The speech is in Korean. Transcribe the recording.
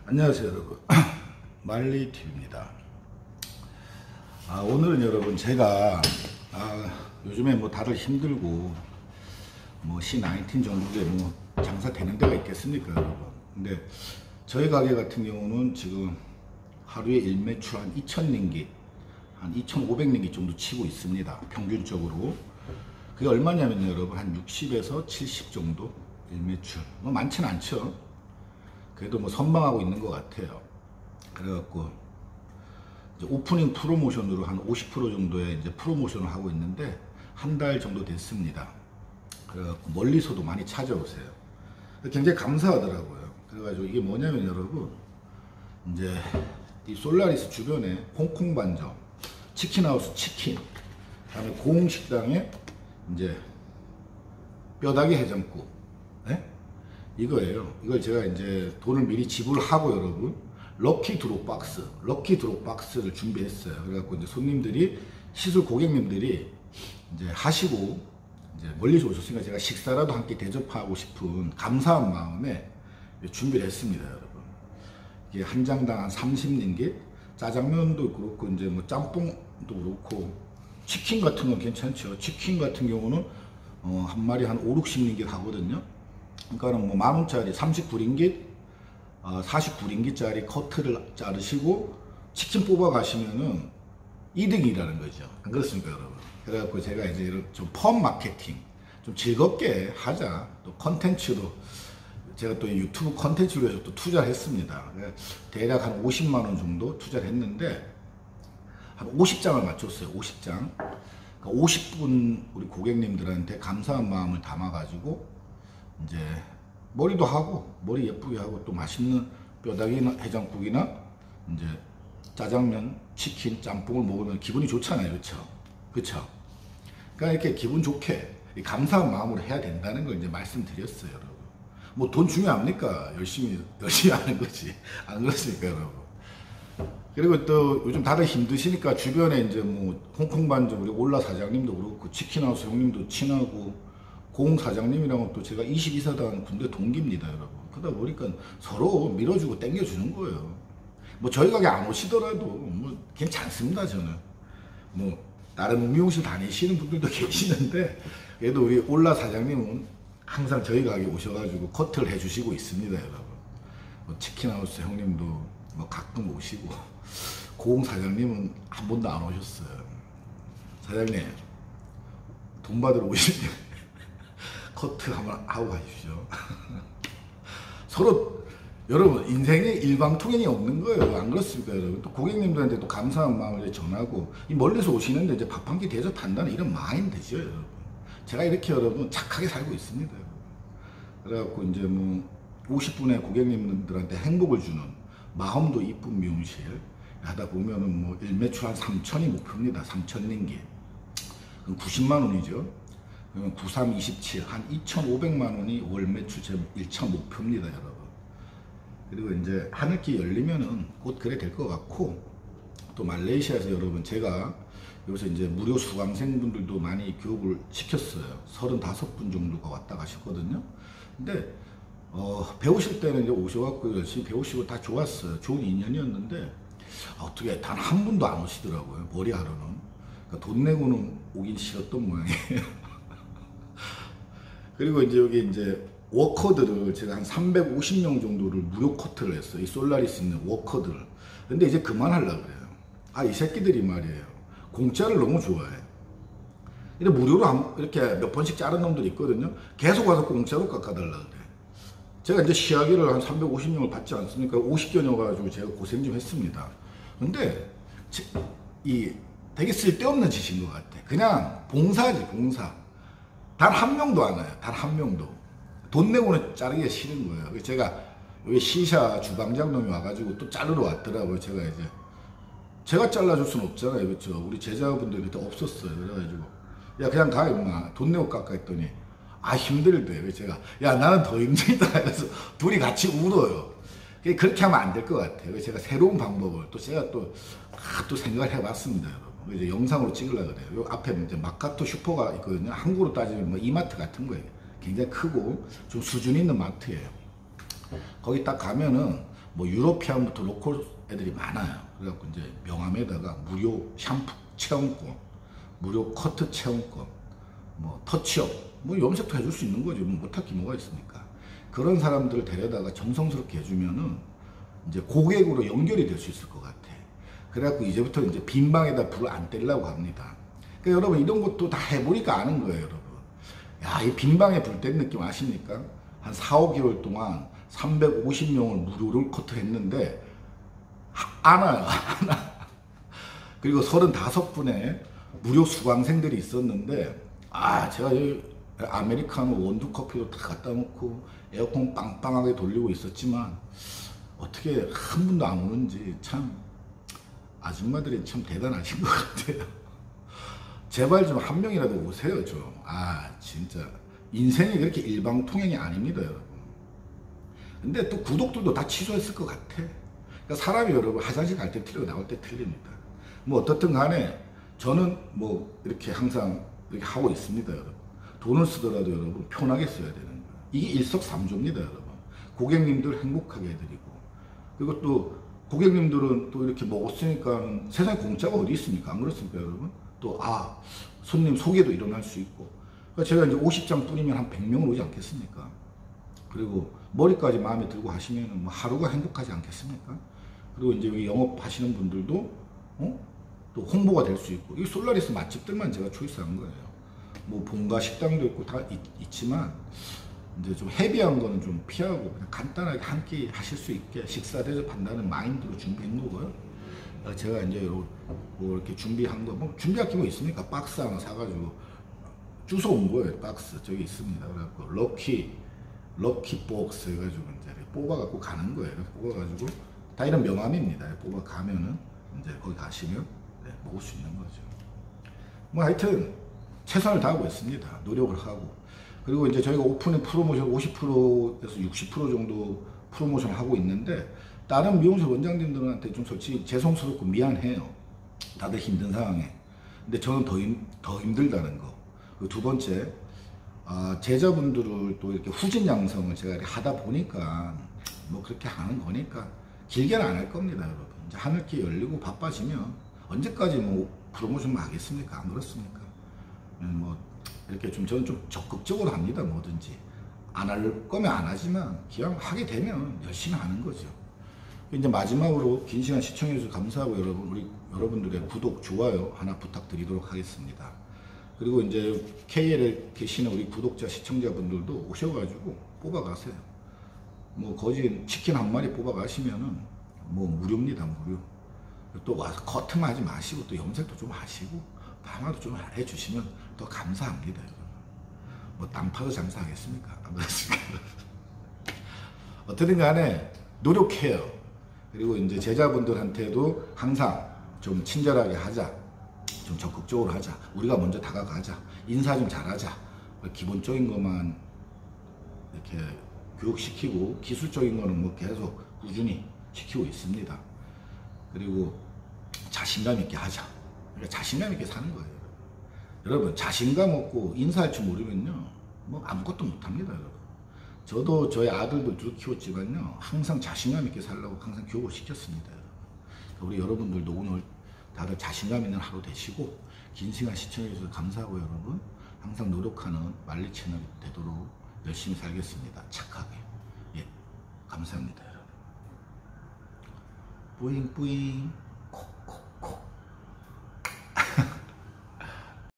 안녕하세요 여러분. 말리TV입니다. 오늘은 여러분 제가 요즘에 뭐 다들 힘들고 뭐 C19 정도에 뭐 장사 되는 데가 있겠습니까 여러분. 근데 저희 가게 같은 경우는 지금 하루에 일매출 한 2,000링깃 한 2,500링깃 정도 치고 있습니다 평균적으로. 그게 얼마냐면 여러분 한 60에서 70 정도 일매출. 뭐 많지는 않죠. 그래도 뭐 선방하고 있는 것 같아요. 그래갖고 이제 오프닝 프로모션으로 한 50% 정도의 이제 프로모션을 하고 있는데 한 달 정도 됐습니다. 그래갖고 멀리서도 많이 찾아오세요. 굉장히 감사하더라고요. 그래가지고 이게 뭐냐면 여러분 이제 이 솔라리스 주변에 홍콩 반점, 치킨하우스 치킨, 그다음에 고흥식당에 이제 뼈다귀 해장국, 네? 이거예요. 이걸 제가 이제 돈을 미리 지불하고 여러분 럭키 드롭 박스를 준비했어요. 그래갖고 이제 손님들이 시술 고객님들이 이제 하시고 이제 멀리서 오셨으니까 제가 식사라도 함께 대접하고 싶은 감사한 마음에 준비를 했습니다, 여러분. 이게 한 장당 한 30링깃, 짜장면도 그렇고 이제 뭐 짬뽕도 그렇고 치킨 같은 건 괜찮죠. 치킨 같은 경우는 한 마리 한 5, 60링깃 하거든요. 그러니까는 뭐 만원짜리 39링깃, 49링깃짜리 커트를 자르시고 치킨 뽑아 가시면은 2등이라는 거죠. 안 그렇습니까, 여러분? 그래갖고 제가 이제 이런 좀 펌 마케팅, 좀 즐겁게 하자. 또 컨텐츠도 제가 또 유튜브 컨텐츠로 해서 또 투자를 했습니다. 대략 한 50만원 정도 투자를 했는데 한 50장을 맞췄어요. 50장. 그러니까 50분 우리 고객님들한테 감사한 마음을 담아가지고 이제 머리도 하고 머리 예쁘게 하고 또 맛있는 뼈다귀 해장국이나 이제 짜장면, 치킨, 짬뽕을 먹으면 기분이 좋잖아요. 그렇죠? 그렇죠? 그러니까 이렇게 기분 좋게 감사한 마음으로 해야 된다는 걸 이제 말씀드렸어요, 여러분. 뭐 돈 중요합니까? 열심히 하는 거지. 안 그렇습니까, 여러분? 그리고 또 요즘 다들 힘드시니까 주변에 이제 뭐 홍콩 반점 우리 올라 사장님도 그렇고 치킨하우스 형님도 친하고 공 사장님이랑은 또 제가 22사단 군대 동기입니다, 여러분. 그러다 보니까 서로 밀어주고 땡겨주는 거예요. 뭐 저희 가게 안 오시더라도 뭐 괜찮습니다, 저는. 뭐 다른 미용실 다니시는 분들도 계시는데 그래도 우리 올라 사장님은 항상 저희 가게 오셔가지고 커트를 해주시고 있습니다, 여러분. 뭐 치킨하우스 형님도 뭐 가끔 오시고 공 사장님은 한 번도 안 오셨어요. 사장님 돈 받으러 오시면 커트 한번 하고 가십시오. 서로 여러분 인생에 일방통행이 없는 거예요. 안 그렇습니까, 여러분? 또 고객님들한테 또 감사한 마음을 전하고 이 멀리서 오시는데 이제 밥 한 끼 대접한다는 이런 마인드죠, 여러분. 제가 이렇게 여러분 착하게 살고 있습니다, 여러분. 그래갖고 이제 뭐 50분의 고객님들한테 행복을 주는 마음도 이쁜 미용실 하다 보면은 뭐 일매출 한 3천이 목표입니다. 3,000링깃. 그럼 90만 원이죠. 그러면 93, 27, 한 2,500만 원이 월 매출 제 1차 목표입니다, 여러분. 그리고 이제 하늘길 열리면은 곧 그래 될 것 같고, 또 말레이시아에서 여러분 제가 여기서 이제 무료 수강생분들도 많이 교육을 시켰어요. 35분 정도가 왔다 가셨거든요. 근데 배우실 때는 이제 오셔갖고 열심히 배우시고 다 좋았어요. 좋은 인연이었는데 어떻게 단 한 분도 안 오시더라고요, 머리하러는. 그러니까 돈 내고는 오긴 싫었던 모양이에요. 그리고 이제 여기 이제 워커들을 제가 한 350명 정도를 무료 커트를 했어요. 이 솔라리스 있는 워커들을. 근데 이제 그만하려고 그래요. 이 새끼들이 말이에요. 공짜를 너무 좋아해. 이렇게 무료로 이렇게 몇 번씩 자른 놈들이 있거든요. 계속 와서 공짜로 깎아달라고 그래. 제가 이제 시야기를 한 350명을 받지 않습니까? 50견여가지고 제가 고생 좀 했습니다. 근데 이 되게 쓸데없는 짓인 것 같아. 그냥 봉사지, 봉사. 단 한 명도 안 와요. 단 한 명도. 돈 내고는 자르기가 싫은 거예요. 그래서 제가 여기 시샤 주방장 놈이 와가지고 또 자르러 왔더라고요. 제가 잘라줄 수는 없잖아요. 그렇죠? 우리 제자분들이 그때 없었어요. 그래가지고 야 그냥 가 임마. 돈 내고 깎아 했더니 힘들대. 그래서 제가 야 나는 더 힘들다. 그래서 둘이 같이 울어요. 그렇게 하면 안 될 것 같아요. 그래서 제가 새로운 방법을 또 제가 또 생각을 해봤습니다, 여러분. 이제 영상으로 찍으려고 그래요. 요 앞에 이제 마카토 슈퍼가 있거든요. 한국으로 따지면 뭐 이마트 같은 거예요. 굉장히 크고 좀 수준 있는 마트예요. 거기 딱 가면은 뭐 유러피안부터 로컬 애들이 많아요. 그래갖고 이제 명함에다가 무료 샴푸 체험권, 무료 커트 체험권, 뭐 터치업, 뭐 염색도 해줄 수 있는 거죠. 뭐 못할 게 뭐가 있습니까? 그런 사람들을 데려다가 정성스럽게 해주면은 이제 고객으로 연결이 될 수 있을 것 같아. 그래갖고 이제부터 이제 빈 방에다 불을 안 떼려고 합니다. 그러니까 여러분 이런 것도 다 해보니까 아는 거예요, 여러분. 야, 이 빈 방에 불 뗀 느낌 아십니까? 한 4, 5개월 동안 350명을 무료로 커트했는데 안 와요, 안 와. 그리고 35분의 무료 수강생들이 있었는데 제가 여기 아메리카노 원두커피도 다 갖다 놓고 에어컨 빵빵하게 돌리고 있었지만 어떻게 한 분도 안 오는지 참 아줌마들이 참 대단하신 것 같아요. 제발 좀 한 명이라도 오세요 좀. 진짜 인생이 그렇게 일방통행이 아닙니다 여러분. 근데 또 구독들도 다 취소했을 것 같아. 그러니까 사람이 여러분 화장실 갈 때 틀리고 나올 때 틀립니다. 뭐 어떻든 간에 저는 뭐 이렇게 항상 이렇게 하고 있습니다 여러분. 돈을 쓰더라도 여러분 편하게 써야 되는 거예요. 이게 일석삼조입니다 여러분. 고객님들 행복하게 해드리고, 그리고 또 고객님들은 또 이렇게 먹었으니까 세상에 공짜가 어디 있습니까? 안 그렇습니까 여러분? 또 손님 소개도 일어날 수 있고. 그러니까 제가 이제 50장 뿌리면 한 100명은 오지 않겠습니까? 그리고 머리까지 마음에 들고 하시면 뭐 하루가 행복하지 않겠습니까? 그리고 이제 여기 영업하시는 분들도 또 홍보가 될 수 있고. 이 솔라리스 맛집들만 제가 초이스한 거예요. 뭐 본가 식당도 있고 다 있지만 이제 좀 헤비한 거는 좀 피하고 그냥 간단하게 한 끼 하실 수 있게 식사 대접한다는 마인드로 준비한 거고요. 제가 이제 뭐 이렇게 준비한 거, 뭐 준비할 게 뭐 있습니까? 박스 하나 사가지고 주워 온 거예요. 박스 저기 있습니다. 그래갖고 럭키 복스 해가지고 이제 뽑아갖고 가는 거예요. 뽑아가지고 다 이런 명함입니다. 뽑아가면은 이제 거기 가시면 먹을 수 있는 거죠. 뭐 하여튼 최선을 다하고 있습니다. 노력을 하고. 그리고 이제 저희가 오프닝 프로모션 50%에서 60% 정도 프로모션을 하고 있는데, 다른 미용실 원장님들한테 좀 솔직히 죄송스럽고 미안해요. 다들 힘든 상황에. 근데 저는 더 힘들다는 거. 그리고 두 번째, 제자분들을 또 이렇게 후진 양성을 제가 이렇게 하다 보니까 뭐 그렇게 하는 거니까 길게는 안 할 겁니다, 여러분. 이제 하늘길 열리고 바빠지면 언제까지 뭐 프로모션만 하겠습니까? 안 그렇습니까? 뭐 이렇게 좀 저는 좀 적극적으로 합니다. 뭐든지 안 할 거면 안 하지만 기왕 하게 되면 열심히 하는 거죠. 이제 마지막으로 긴 시간 시청해 주셔서 감사하고, 여러분들의 구독, 좋아요 하나 부탁드리도록 하겠습니다. 그리고 이제 KL에 계시는 우리 구독자, 시청자분들도 오셔가지고 뽑아가세요. 뭐 거진 치킨 한 마리 뽑아가시면은 뭐 무료입니다, 무료. 또 와서 커트만 하지 마시고 또 염색도 좀 하시고 파마도 좀 해주시면 더 감사합니다, 여러분. 뭐 땅 파서 장사하겠습니까? 안 그렇습니까? 어떻든 간에 노력해요. 그리고 이제 제자분들한테도 항상 좀 친절하게 하자, 좀 적극적으로 하자, 우리가 먼저 다가가자, 인사 좀 잘하자, 기본적인 것만 이렇게 교육시키고 기술적인 거는 뭐 계속 꾸준히 시키고 있습니다. 그리고 자신감 있게 하자. 그러니까 자신감 있게 사는 거예요. 여러분 자신감 없고 인사할 줄 모르면요 뭐 아무것도 못합니다, 여러분. 저도 저희 아들도 둘 키웠지만요 항상 자신감 있게 살라고 항상 교육을 시켰습니다, 여러분. 우리 여러분들도 오늘 다들 자신감 있는 하루 되시고, 긴 시간 시청해 주셔서 감사하고, 여러분 항상 노력하는 말리 채널이 되도록 열심히 살겠습니다. 착하게. 감사합니다, 여러분. 뿌잉뿌잉.